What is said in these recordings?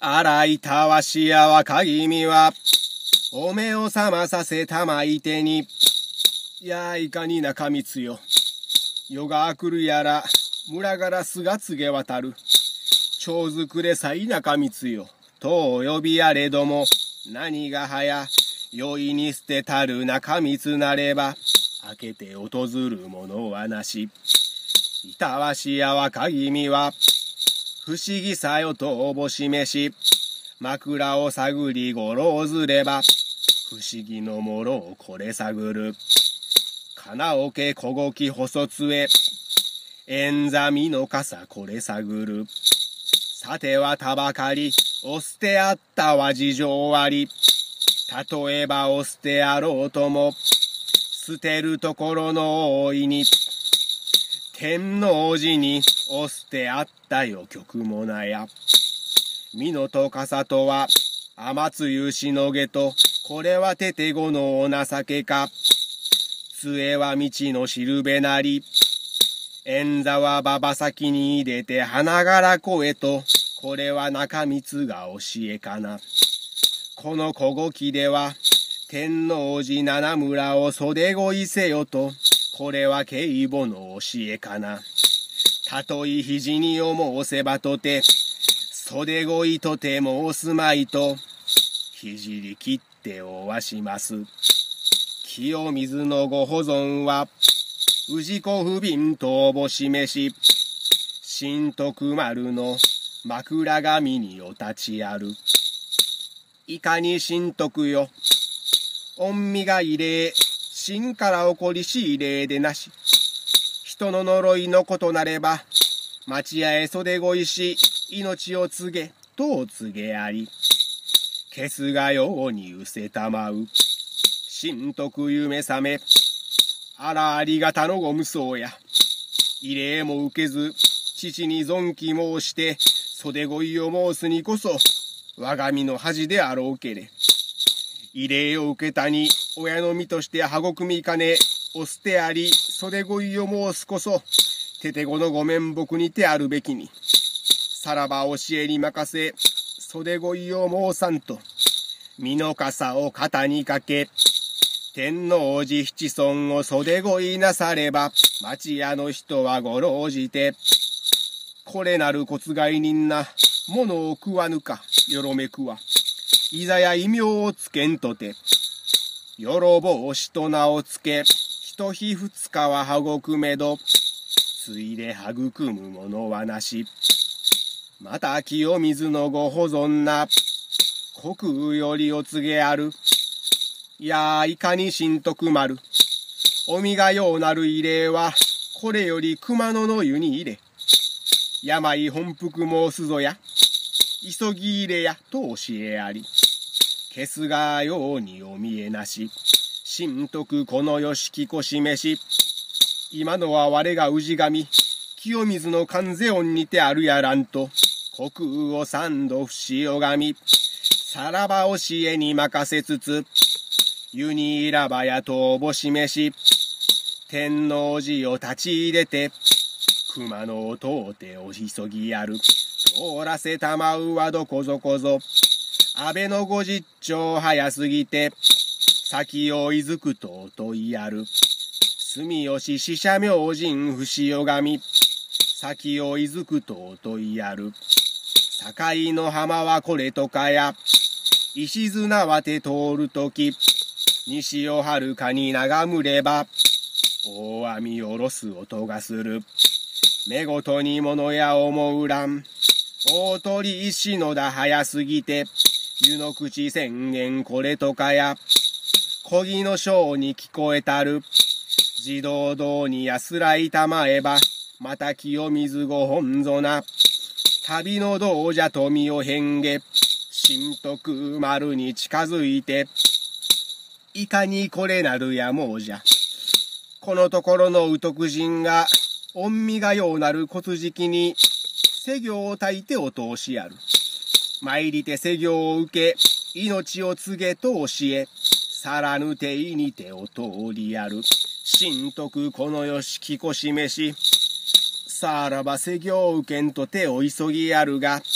洗いたわしや若君は、お目を覚まさせたまいてに、やいかに中光よ。夜が来るやら、村ガラスが告げ渡る。長づくれさい中光よ。とお呼びやれども、何がはや、容易に捨てたる中光なれば、開けて訪るものはなし。いたわしや若君は、不思議さよとおぼしめし、枕を探りごろうずれば、不思議のもろをこれ探る。金桶小ごき細杖、縁座みの傘これ探る。さてはたばかり、お捨てあったは事情あり。例えばお捨てあろうとも、捨てるところの大いに、天王寺にお捨てあったよ曲もなや。美濃と笠とは雨露しのげと、これはててごのお情けか。杖は道のしるべなり、縁座は馬場先に入れて花柄声と、これは中光が教えかな。この小ごきでは天王寺七村を袖恋せよと、これは警母の教えかな。たとえ肘にを申せばとて、袖恋とて申すまいと、ひじり切っておわします。清水のご保存は、氏子不憫とおぼしめし、新徳丸の枕紙にお立ちある。いかに新徳よ、御身が異例、真から起こりし異例でなし。人の呪いのことなれば、町屋へ袖恋し、命を告げ、とお告げあり。消すがようにうせたまう。新徳夢覚め、あらありがたのご無双や。異例も受けず、父に存記申して、袖恋を申すにこそ、我が身の恥であろうけれ。異例を受けたに、親の身として育みかね、お捨てあり、袖恋を申すこそ、ててごのご面目にてあるべきに。さらば教えに任せ、袖恋を申さんと、身の笠を肩にかけ、天王寺七尊を袖恋なされば、町屋の人はごろじて、これなる骨外人な、ものを食わぬか、よろめくは。いざや異名をつけんとて、よろぼうしと名をつけ、一日二日は育めど、ついで育むものはなし。また清水のご保存な、国有よりお告げある。いやいかに新徳丸。おみがようなる異例は、これより熊野の湯に入れ。病本腹申すぞや。急ぎ入れや、と教えあり。消すがようにお見えなし。新徳このよしきこしめし。今のは我が氏神。清水の関世音にてあるやらんと。国有を三度不死拝み。さらば教えに任せつつ。湯にいらばやとおぼしめし。天王寺を立ち入れて。熊野を通ってお急ぎやる。通らせたまうはどこぞこぞ。安倍のご実調早すぎて。先をいずくと問いやる。住吉死者明神不死拝み。先をいずくと問いやる。境の浜はこれとかや。石綱わて通るとき。西をはるかに眺むれば。大網おろす音がする。目ごとに物や思うらん。大鳥石野だ早すぎて。湯の口宣言これとかや。小木の章に聞こえたる。自動道に安らいたまえば。また清水ご本尊な。旅の道じゃ富を変化。新徳丸に近づいて。いかにこれなるやもうじゃ。このところの宇徳人が。御身がようなる骨敷に。施業を焚いてお通しやる。参りて施業を受け。命を告げと教え。さらぬていにてお通りやる。新徳このよしきこしめし。さらば施業を受けんとてお急ぎやるが。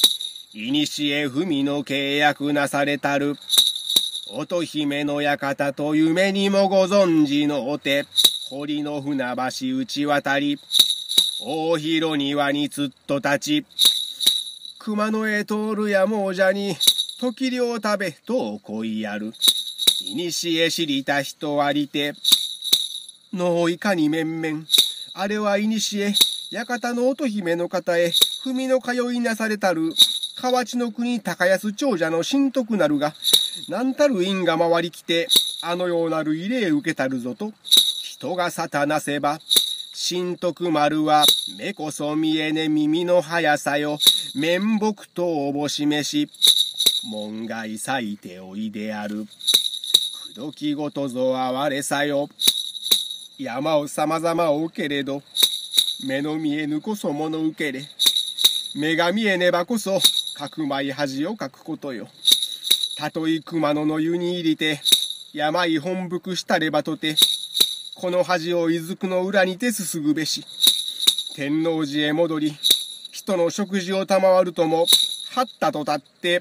いにしえ文の契約なされたる。乙姫の館と夢にもご存知のお手。堀の船橋打ち渡り。大広庭につっと立ち。熊野へ通るやもうじゃに、時量食べと恋やる。いにしえ知りた人ありて。のいかに面々。あれはいにしえ、館の乙姫の方へ、文の通いなされたる。河内の国高安長者の神徳なるが、なんたる因が回りきて、あのようなる異例受けたるぞと、人が沙汰なせば、神徳丸は、目こそ見えね耳の速さよ、面目とおぼ示し、門外咲いておいである。くどきごとぞ哀れさよ。山をさまざま追うけれど、目の見えぬこそ物受けれ。目が見えねばこそ、かくまい恥をかくことよ。たとえ熊野の湯に入りて、病本腹したればとて、この恥をいずくの裏にてすすぐべし。天王寺へ戻り、人の食事を賜るとも、はったと立って、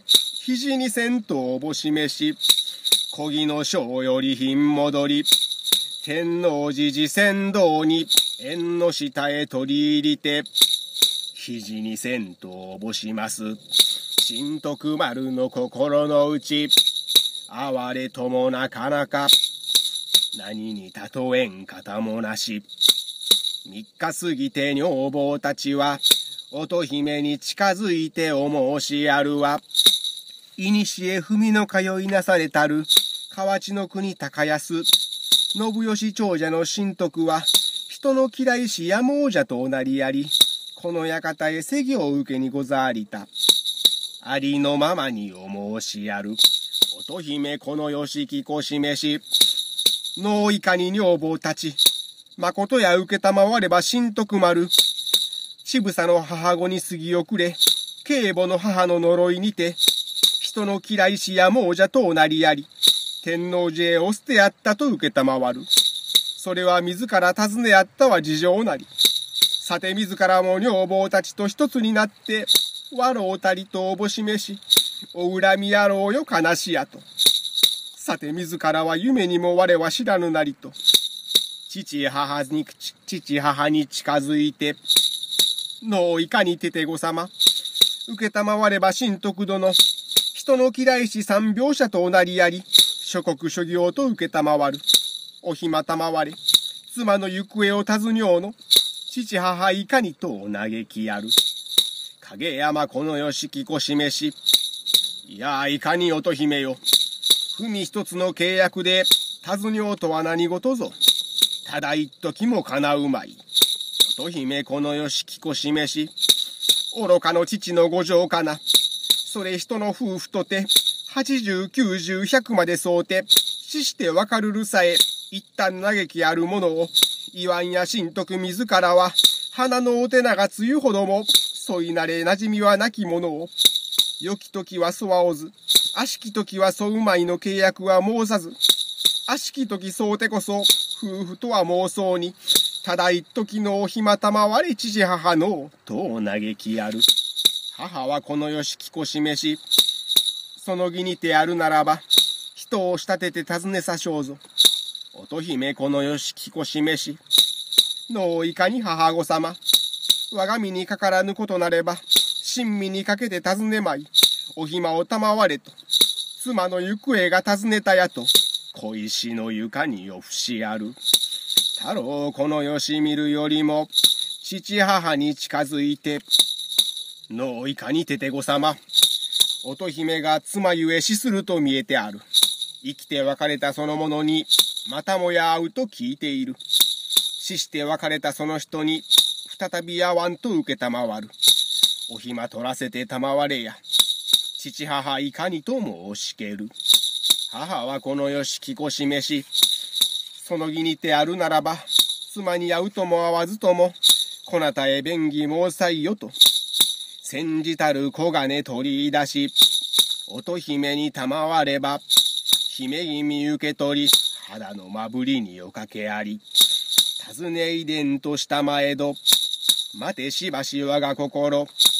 肘に線とおぼ示し、小木の章より品戻り、天王寺寺船道に縁の下へ取り入りて、肘に線とおぼします。神徳丸の心の内、哀れともなかなか、何に例えん方もなし。3日過ぎて女房たちは、乙姫に近づいてお申しやるは、いにしえ文の通いなされたる、河内の国高安、信義長者の神徳は、人の嫌いしやもうじゃとおなりやり、この館へ施業を受けにござりた。ありのままにお申しやる。乙姫このよしきこ示し、のいかに女房たち、まことや受けたまわれば神徳丸。ちぶさの母子に過ぎ遅れ、警母の母の呪いにて、人の嫌いしやもうじゃとおなりやり、天王寺へお捨てやったと受けたまわる。それは自ら尋ねやったは事情なり。さて自らも女房たちと一つになって、わろうたりとおぼしめし、お恨みやろうよ悲しやと。さて自らは夢にも我は知らぬなりと。父母に近づいて、のいかにててごさま。受けたまわれば神徳殿。人の嫌いし三拍子とおなりやり、諸国諸行と受けたまわる。お暇たまわれ、妻の行方を尋にょうの。父母いかにとお嘆きやる。影山このよしきこ示し。いやいかに乙姫よ。文一つの契約で、尋にょうとは何事ぞ。ただ一時も叶うまい。乙姫このよしきこ示し。愚かの父のご情かな。それ人の夫婦とて、80、90、100までそうて、死してわかるるさえ、一旦嘆きあるものを、言わんや神徳自らは、花のお手長つゆほども、そいなれなじみはなきものを、良き時はそわおず、悪しき時はそうまいの契約は申さず、悪しき時そうてこそ、夫婦とは妄想に、ただ一時のお暇たまわれ父母の、とお嘆きやる。母はこのよしきこ示し、その義にてあるならば、人を仕立てて尋ねさしょうぞ。乙姫このよしきこ示し、のいかに母御様、我が身にかからぬことなれば、親身にかけて尋ねまい、お暇を賜れと、妻の行方が尋ねたやと、小石の床におふしある。太郎このよし見るよりも、父母に近づいて、のいかにててごさま、乙姫が妻ゆえ死すると見えてある。生きて別れたそのものに、またもや会うと聞いている。死して別れたその人に、再び会わんと受けたまわる。お暇取らせてたまわれや。父母いかにと申しける。母はこのよしきこ示し、その義にてあるならば、妻に会うとも会わずとも、こなたへ便宜申さいよと。煎じたる小金取り出し、乙姫に賜れば、姫君受け取り、肌のまぶりにおかけあり。尋ねいでんとしたまえど、待てしばし我が心、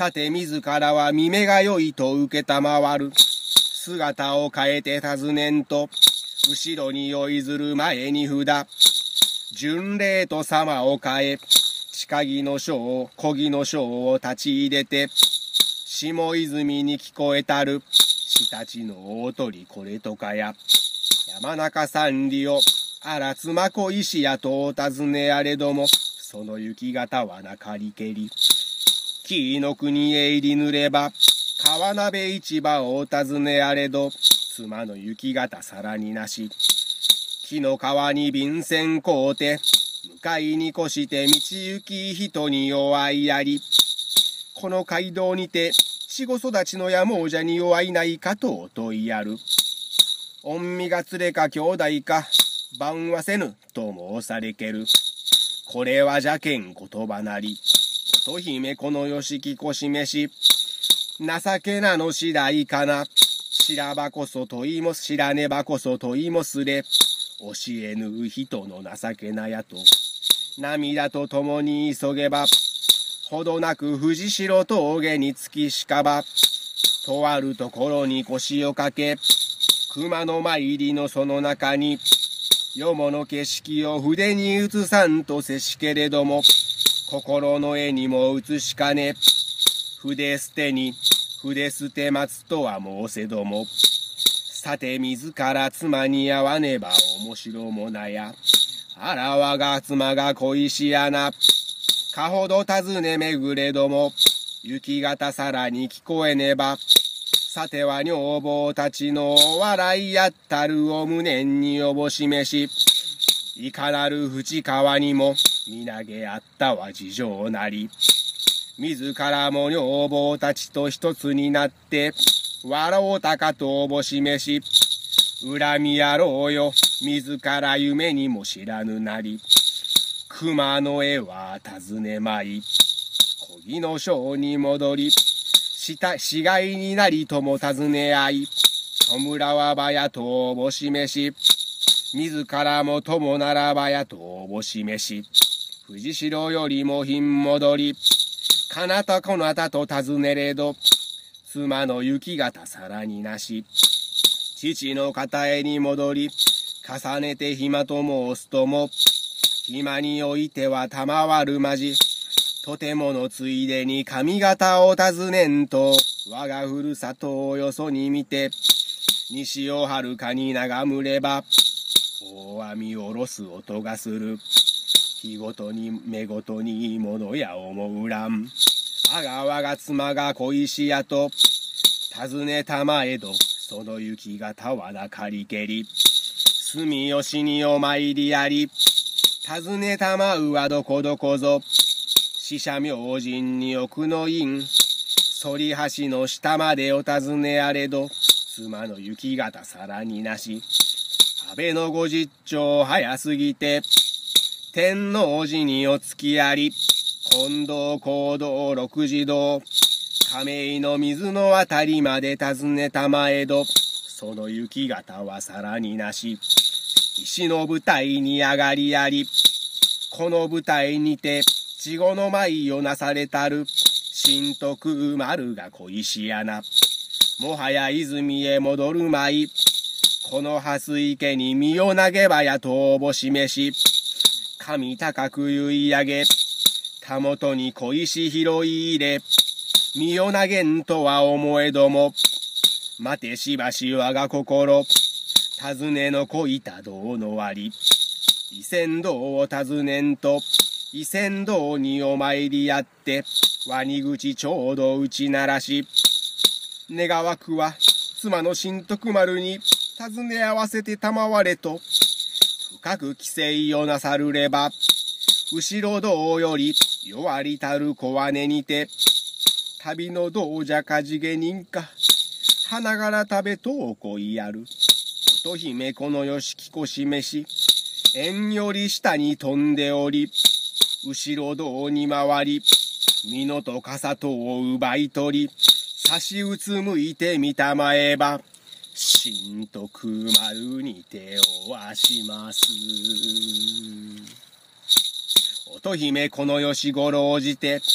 さて自らは見目が良いと受けたまわる。姿を変えて尋ねんと、後ろに酔いずる前に札。巡礼と様を変え、近木の章、小木の章を立ち入れて、下泉に聞こえたる。下地の大鳥これとかや。山中三里を、あら妻子石やとお尋ねあれども、その雪型はなかりけり。紀伊の国へ入りぬれば、川鍋市場をお尋ねあれど、妻の雪型さらになし。木の川に便箋こうて、向かいに越して道行き人に弱いやり。この街道にて、死後育ちのやもうじゃに弱いないかとお問いやる。御身が連れか兄弟か、番はせぬと申されける。これは邪剣言葉なり。乙姫このよしきこしめし。情けなの次第かな。知らばこそ問いも知らねばこそ問いもすれ。教えぬ人の情けなやと。涙とともに急げば。ほどなく藤代峠につきしかば。とあるところに腰をかけ。熊の参りのその中に。よもの景色を筆に写さんとせしけれども。心の絵にも写しかね。筆捨てに、筆捨て待つとは申せども。さて自ら妻に会わねば面白もなや。あら我が妻が恋しやな。かほど尋ねめぐれども。雪型さらに聞こえねば。さては女房たちの笑いやったるを無念におぼしめし。いかなる淵川にもみなげあったは事情なり。自らも女房たちと一つになって笑うたかとおぼしめし。恨みやろうよ自ら夢にも知らぬなり。熊の絵は尋ねまい。小木の章に戻り。死骸になりとも尋ね合い。弔わばやとおぼしめし。自らも友ならばやとおぼしめし。藤代よりも品戻り。かなたこなたと尋ねれど。妻の雪型さらになし。父の片へに戻り。重ねて暇と申すとも。暇においては賜るまじ。とてものついでに上方を尋ねんと。我がふるさとをよそに見て。西をはるかに眺むれば。大網おろす音がする。日ごとに目ごとに物や思うらん。あが我が妻が恋しやと。尋ねたまえど。その雪型はなかりけり。住吉にお参りあり。尋ねたまうはどこどこぞ。死者明神に奥の院。反り橋の下までお尋ねあれど。妻の雪型さらになし。安倍の五十丁早すぎて。天王寺にお付きあり。近藤講堂六時堂。亀井の水のあたりまで訪ねたまえど。その雪型はさらになし。石の舞台に上がりあり。この舞台にて稚児の舞をなされたる。新徳丸が恋しやな。もはや泉へ戻るまい。この蓮池に身を投げばやとおぼしめし。神高く結い上げ。たもとに小石拾い入れ。身を投げんとは思えども。待てしばし我が心。尋ねのこいた道のわり。伊仙道を尋ねんと。伊仙道にお参りやって。ワニ口ちょうど打ち鳴らし。願わくは妻の新徳丸に尋ね合わせて賜れと。深く規制をなさるれば。後ろ道より弱りたる小姉にて。旅の道じゃかじげ人か。花柄食べとおこいやる。乙姫このよしきこしめし。縁より下に飛んでおり。後ろ道に回り。美濃と笠とを奪い取り。差しうつむいてみたまえば。新徳丸に手をわします。乙姫このよしごろうじて。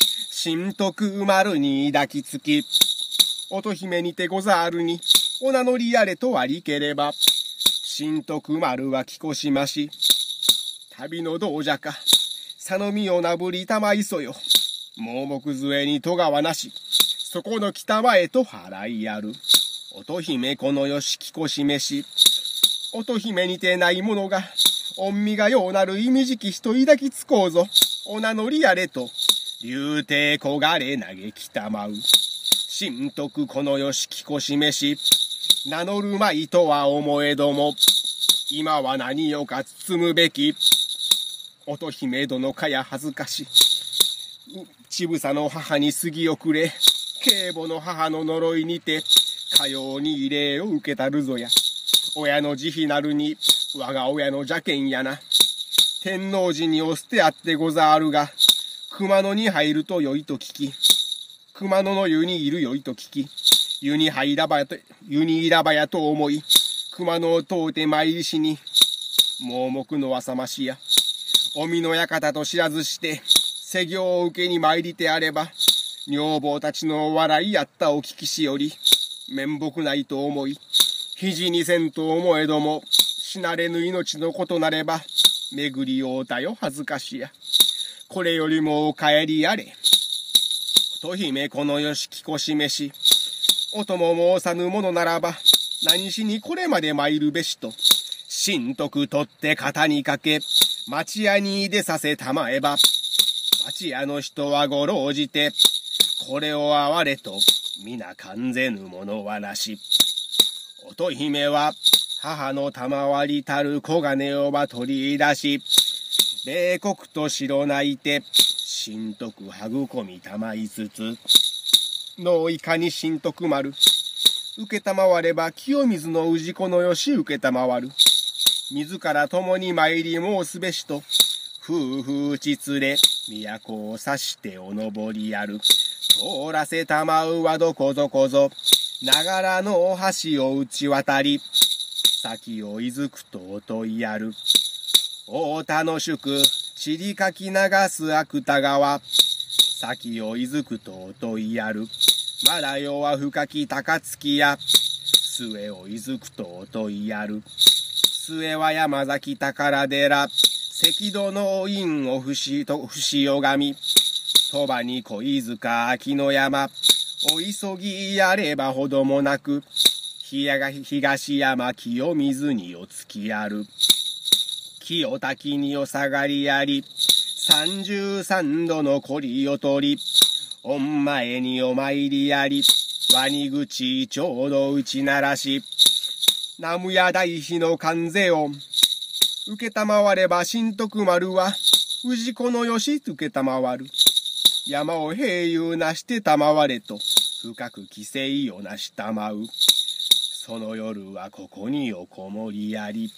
新徳丸に抱きつき、乙姫にてござるに、お名乗りやれとありければ、新徳丸はきこしまし、旅のどうじゃか、佐野みをなぶりたまいそよ、盲目杖に戸川なし、そこの北前と払いやる。乙姫このよしきこしめし、乙姫にてないものが、御身がようなる意味じき人抱きつこうぞ、お名乗りやれと、竜帝こがれ嘆きたまう。新徳このよしきこしめし、名乗るまいとは思えども、今は何をか包むべき。乙姫殿かや恥ずかし。ちぶさの母に杉をくれ、警母の母の呪いにて、かように異例を受けたるぞや。親の慈悲なるに、我が親の邪剣やな。天王寺にお捨てあってござるが、熊野に入るとよいと聞き、熊野の湯にいるよいと聞き、湯に入らばやと思い、熊野を通って参りしに、盲目の浅ましや、おみの館と知らずして、施業を受けに参りてあれば、女房たちの笑いやったお聞きしより、面目ないと思い、肘にせんと思えども、死なれぬ命のことなれば、巡り合うたよ恥ずかしや。これよりもお帰りやれ。乙姫このよしきこしめし、お供申さぬものならば、何しにこれまで参るべしと、新徳取って肩にかけ、町屋に出させたまえば、町屋の人はごろうじて、これを哀れと、皆感ぜぬものはなし。乙姫は、母の賜りたる小金をば取り出し、米国と白泣いて、新徳育みたまいつつ、のいかに新徳丸、受けたまわれば清水の氏子のよし受けたまわる。自ら共に参り申すべしと、夫婦ちつれ、都を指しておのぼりやる。通らせたまうはどこぞこぞ、ながらの橋を打ち渡り、先をいずくとおといやる。大田の宿、散りかき流す芥川、先をいずくとおといやる。まだ夜は深き高槻や、末をいずくとおといやる。末は山崎宝寺、赤土の院を伏神、鳥羽に小塚秋の山、お急ぎやればほどもなく、東山清水におつきある。清滝にお下がりやり、33度のこりを取り、御前にお参りやり、ワニ口ちょうど打ち鳴らし、南無や大妃の関税音、受けたまわれば新徳丸は、氏子のよし受けたまわる。山を平勇なしてたまわれと、深く規制をなしたまう。その夜はここにおこもりやり。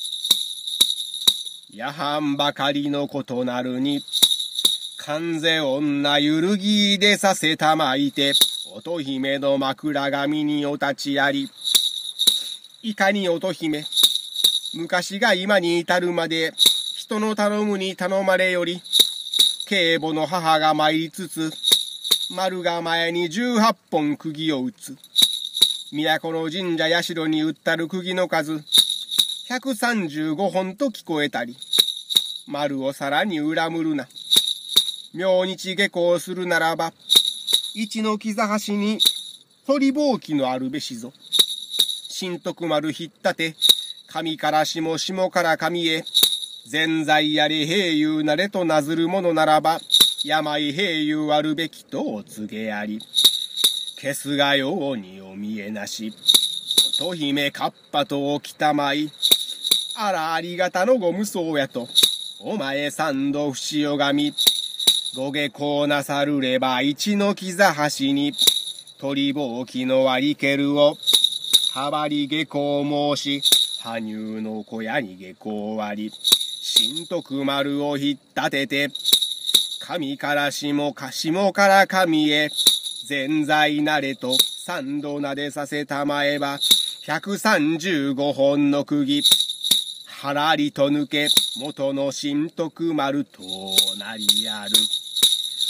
夜半ばかりのことなるに、関税女ゆるぎでさせたまいて、乙姫の枕髪にお立ちやり。いかに乙姫、昔が今に至るまで、人の頼むに頼まれより、警母の母が参りつつ、丸が前に18本釘を打つ。都の神社社に打ったる釘の数、135本と聞こえたり、丸をさらに恨むるな。明日下校するならば、一の木座橋に鳥ぼうきのあるべしぞ。新徳丸ひったて、上から下、下から上へ、善在やれ平勇なれとなずるものならば、病平勇あるべきとお告げあり。消すがようにお見えなし、乙姫かっぱとおきたまい、あらありがたのご無双やと、お前三度不死よがみ、ご下校なさるれば一の木座橋に、鳥ぼうきの割りけるを、はばり下校申し、羽生の小屋に下校割り、新徳丸をひったてて、上から下から上へ、善在なれと三度なでさせたまえば、135本の釘、はらりと抜け、元の新徳丸となりある。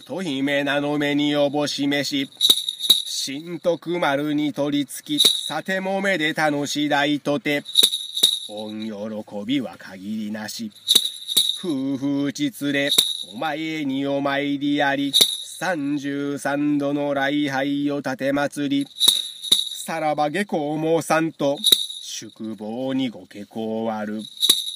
乙姫名の目におぼしめし、新徳丸に取り付き、さてもめで楽しだいとて、御喜びは限りなし。夫婦実れ、お前にお参りあり、33度の礼拝を立て祭り、さらば下校もさんと、宿坊にご下校ある。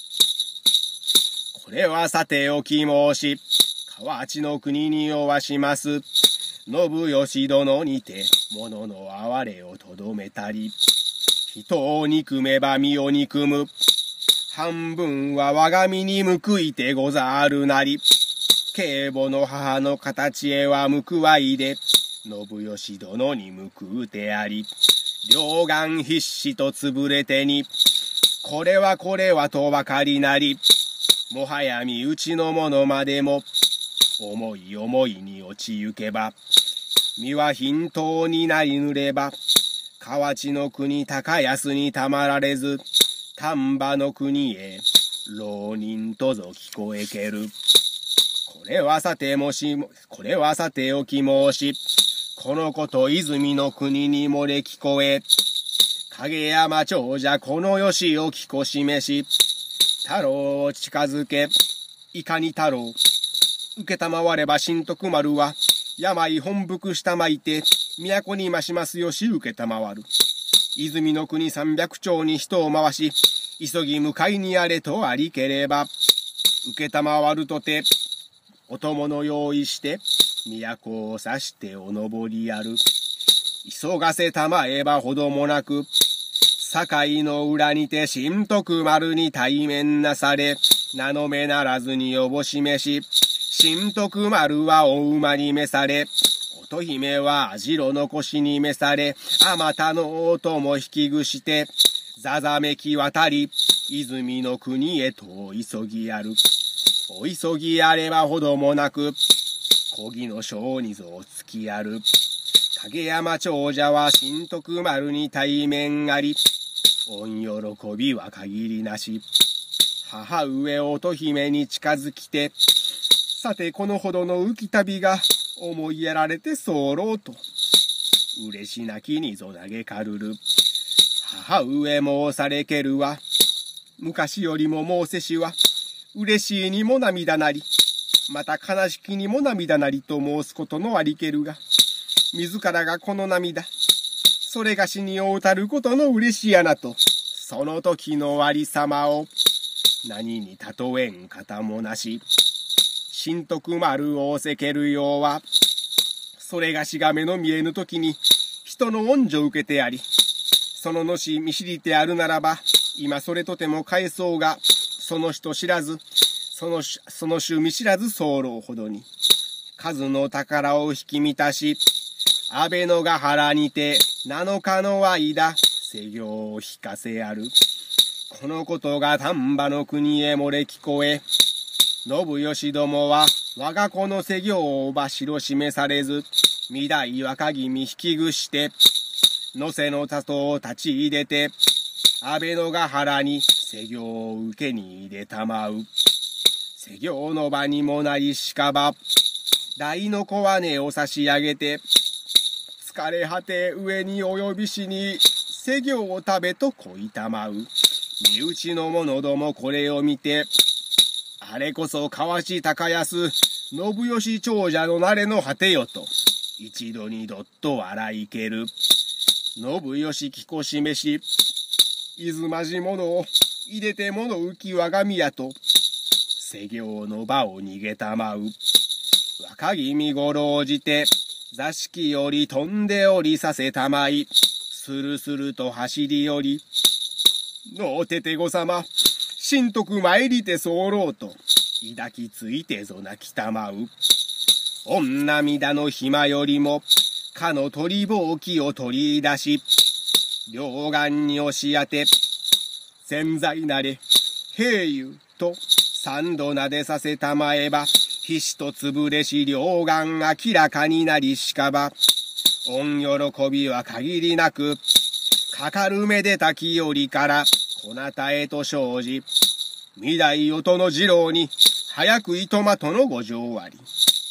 これはさておき申し、河内の国におわします。信義殿にて、物の哀れをとどめたり、人を憎めば身を憎む。半分は我が身に報いてござるなり。警母の母の形へは報わいで、信義殿に報うてあり。両眼必死とつぶれてに、これはとばかりなり。もはや身内の者までも、思い思いに落ちゆけば、身は貧乏になりぬれば、河内の国高安にたまられず、丹波の国へ浪人とぞ聞こえける。これはさておき申し、このこと泉の国に漏れ聞こえ、影山長者このよしを聞こしめし、太郎を近づけ、いかに太郎、受けたまわれば新徳丸は、病本腹したまいて、都に増しますよし受けたまわる。泉の国300丁に人を回し、急ぎ迎えにやれとありければ、受けたまわるとて、お供の用意して、都を指してお登りやる。急がせたまえばほどもなく、堺の裏にて新徳丸に対面なされ、名の目ならずにおぼしめし、新徳丸はお馬に召され、乙姫は網代の腰に召され、あまたの音も引きぐして、ざざめき渡り、泉の国へとお急ぎやる。お急ぎやればほどもなく、小木の小にぞお付きやる。影山長者は新徳丸に対面あり、御喜びは限りなし。母上乙姫に近づきて、さてこのほどの浮き旅が思いやられて候と、嬉し泣きにぞ嘆かるる。母上申されけるは、昔よりも申せしは、嬉しいにも涙なり、また悲しきにも涙なりと申すことのありけるが、自らがこの涙、それがしにおうたることの嬉しやなと、その時のありさまを、何に例えん方もなし、新徳丸をせけるようは、それがしが目の見えぬ時に、人の恩助を受けてやり、そののし見知りてあるならば、今それとても返そうが、その人知らず、その種見知らず候ほどに、数の宝を引き満たし、安倍のヶ原にて7日の間、施業を引かせやる。このことが丹波の国へ漏れ聞こえ、信義どもは我が子の施業をばしろ示されず、御台若君引きぐして、野瀬の里を立ち入れて、安倍のヶ原に施業を受けに入れたまう。施業の場にもなりしかば、大の小金を差し上げて、疲れ果て上にお呼びしに、施業を食べとこいたまう。身内の者どもこれを見て、あれこそ河内高安、信義長者のなれの果てよと、一度にどっと笑いける。信義聞こしめし、いずまじ者を入れて物浮き我が宮と、施業の場を逃げたまう。若君ごろうじて、座敷より飛んでおりさせたまい、するすると走り寄り、のうててごさま、新徳参りて候と、抱きついてぞ泣きたまう。御涙の暇よりも、かの鳥ぼうきを取り出し、両眼に押し当て、潜在なれ、平友と三度撫でさせたまえば、ひしとつぶれし両眼明らかになりしかば、御喜びは限りなく、かかるめでたきよりから、こなたへと生じ、御台音の次郎に、早くいとまとのご情あり。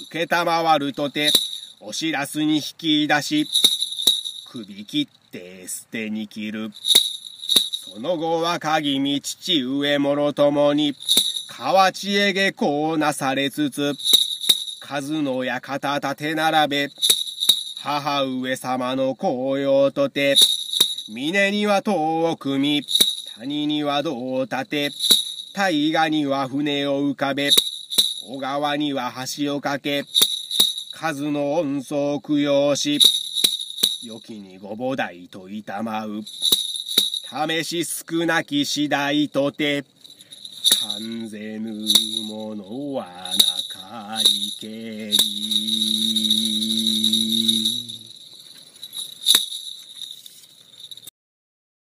承るとて、おしらすに引き出し、首切って捨てに切る。その後は鍵見父上もろともに、河内へ下校なされつつ、数の館立て並べ、母上様の紅葉とて、峰には塔を組み、谷には胴を立て、大河には船を浮かべ、小川には橋を架け、数の恩葬を供養し、良きにご菩提といたまう。試し少なき次第とて、完ぜぬものはなかりけり。